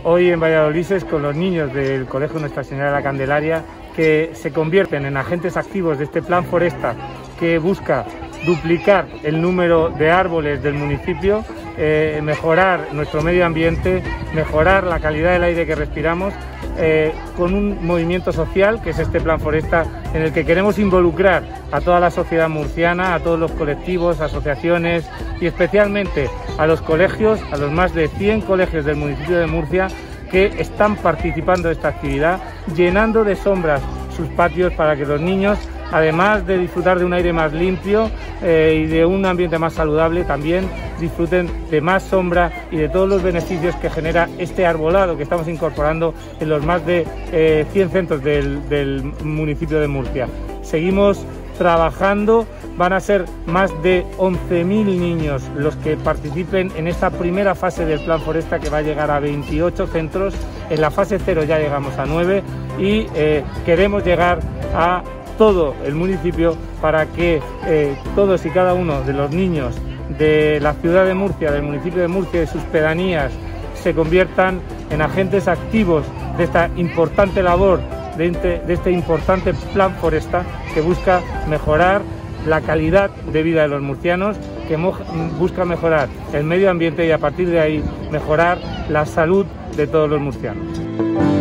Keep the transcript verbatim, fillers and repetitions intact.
hoy en Valladolid es con los niños del Colegio Nuestra Señora de la Candelaria, que se convierten en agentes activos de este Plan Foresta, que busca duplicar el número de árboles del municipio, eh, mejorar nuestro medio ambiente, mejorar la calidad del aire que respiramos, eh, con un movimiento social que es este Plan Foresta, en el que queremos involucrar a toda la sociedad murciana, a todos los colectivos, asociaciones y especialmente a los colegios, a los más de cien colegios del municipio de Murcia que están participando de esta actividad, llenando de sombras sus patios para que los niños, además de disfrutar de un aire más limpio eh, y de un ambiente más saludable, también disfruten de más sombra y de todos los beneficios que genera este arbolado que estamos incorporando en los más de eh, cien centros del, del municipio de Murcia. Seguimos trabajando, van a ser más de once mil niños los que participen en esta primera fase del Plan Foresta, que va a llegar a veintiocho centros. En la fase cero ya llegamos a nueve y eh, queremos llegar a todo el municipio para que eh, todos y cada uno de los niños de la ciudad de Murcia, del municipio de Murcia y de sus pedanías se conviertan en agentes activos de esta importante labor, de este, de este importante Plan Foresta, que busca mejorar la calidad de vida de los murcianos, que busca mejorar el medio ambiente y a partir de ahí mejorar la salud de todos los murcianos.